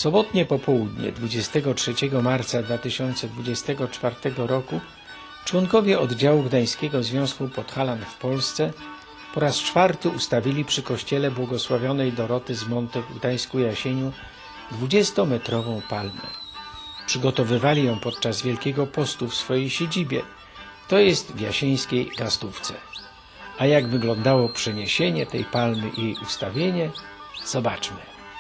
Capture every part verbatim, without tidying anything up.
sobotnie popołudnie dwudziestego trzeciego marca dwa tysiące dwudziestego czwartego roku członkowie oddziału Gdańskiego Związku Podhalan w Polsce po raz czwarty ustawili przy kościele błogosławionej Doroty z Monte w Gdańsku-Jasieniu dwudziestometrową palmę. Przygotowywali ją podczas Wielkiego Postu w swojej siedzibie, to jest w jasieńskiej Gastówce. A jak wyglądało przeniesienie tej palmy i jej ustawienie, zobaczmy.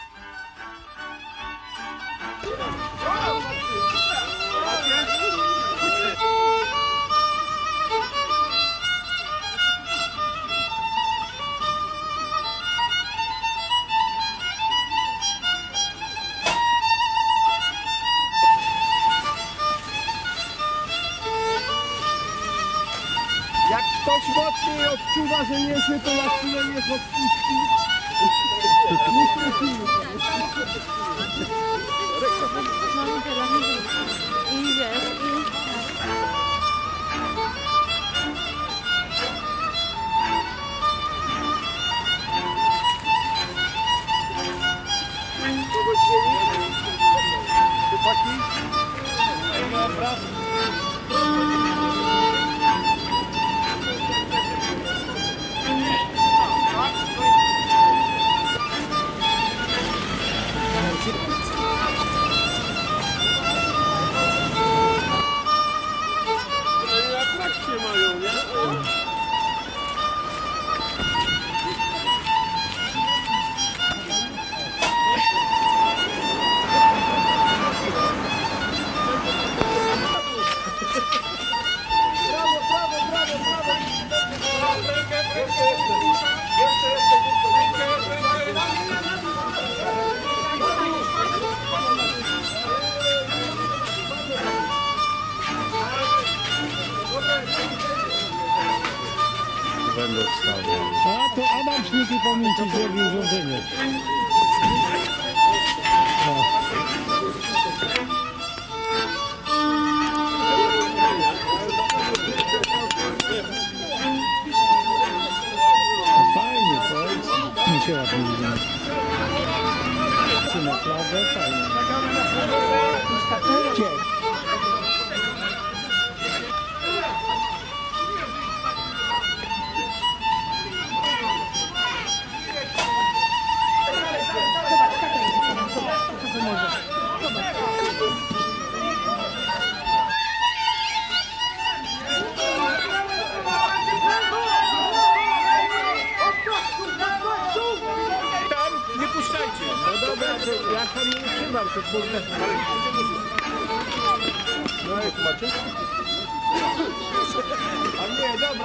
Jak ktoś mocniej odczuwa, że niesie, to na chwilę niech odpuści. Kogoś zmieni? Chłopaki? Dobra. Atrakcje mają, nie? Brawo, brawo, brawo, brawo! Rękę, rękę, jeszcze, jeszcze, rękę, Będę wstawiał. A to Adam Śniegi pamięci zrobił urządzenie. No. Fajnie, powiedz. Mi się ładnie widzi. Czy na flagę? Fajnie. Gdzie? Tam nie puszczajcie. No dobra, to ja tam nie utrzymam, to kurde. No jak macie? A nie, dobra.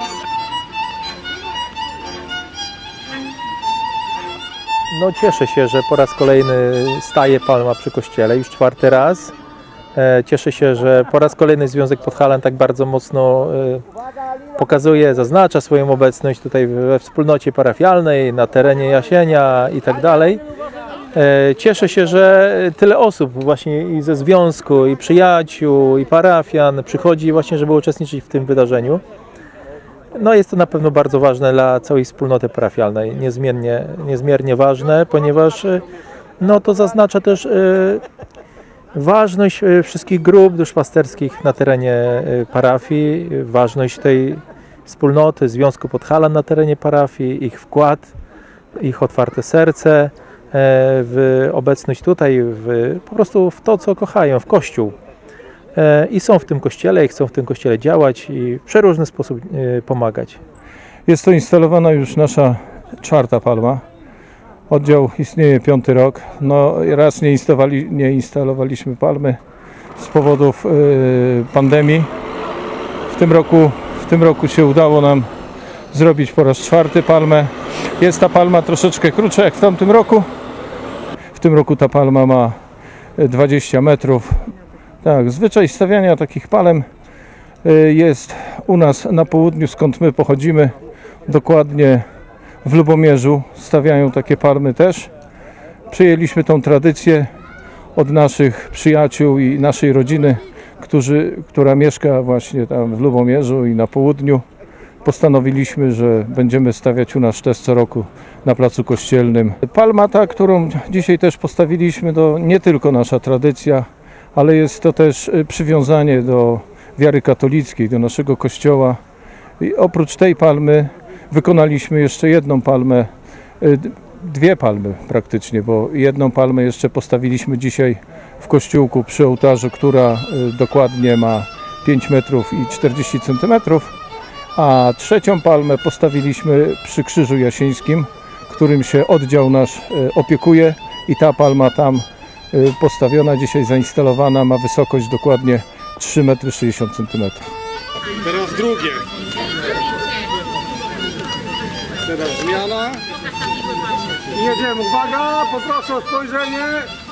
No cieszę się, że po raz kolejny staje palma przy kościele, już czwarty raz. E, cieszę się, że po raz kolejny Związek Podhalan tak bardzo mocno e, pokazuje, zaznacza swoją obecność tutaj we wspólnocie parafialnej, na terenie Jasienia i tak dalej. E, cieszę się, że tyle osób właśnie i ze związku, i przyjaciół, i parafian przychodzi właśnie, żeby uczestniczyć w tym wydarzeniu. No jest to na pewno bardzo ważne dla całej wspólnoty parafialnej, niezmiernie, niezmiernie ważne, ponieważ no, to zaznacza też y, ważność wszystkich grup duszpasterskich na terenie parafii, ważność tej wspólnoty, Związku Podhalan na terenie parafii, ich wkład, ich otwarte serce, y, w obecność tutaj, w, po prostu w to, co kochają, w Kościół. I są w tym kościele, i chcą w tym kościele działać i w przeróżny sposób pomagać. Jest to instalowana już nasza czwarta palma. Oddział istnieje piąty rok. No raz nie, instalowali, nie instalowaliśmy palmy z powodów yy, pandemii. W tym roku, w tym roku się udało nam zrobić po raz czwarty palmę. Jest ta palma troszeczkę krótsza jak w tamtym roku. W tym roku ta palma ma dwadzieścia metrów. Tak, zwyczaj stawiania takich palm jest u nas na południu, skąd my pochodzimy, dokładnie w Lubomierzu stawiają takie palmy też. Przyjęliśmy tą tradycję od naszych przyjaciół i naszej rodziny, którzy, która mieszka właśnie tam w Lubomierzu i na południu postanowiliśmy, że będziemy stawiać u nas też co roku na Placu Kościelnym. Palma ta, którą dzisiaj też postawiliśmy, to nie tylko nasza tradycja, ale jest to też przywiązanie do wiary katolickiej, do naszego Kościoła. I oprócz tej palmy wykonaliśmy jeszcze jedną palmę, dwie palmy praktycznie, bo jedną palmę jeszcze postawiliśmy dzisiaj w kościółku przy ołtarzu, która dokładnie ma pięć metrów i czterdzieści centymetrów, a trzecią palmę postawiliśmy przy Krzyżu Jasieńskim, którym się oddział nasz opiekuje, i ta palma tam postawiona, dzisiaj zainstalowana, ma wysokość dokładnie trzy metry sześćdziesiąt centymetrów. Teraz drugie. Teraz zmiana. I jedziemy. Uwaga, poproszę o spojrzenie.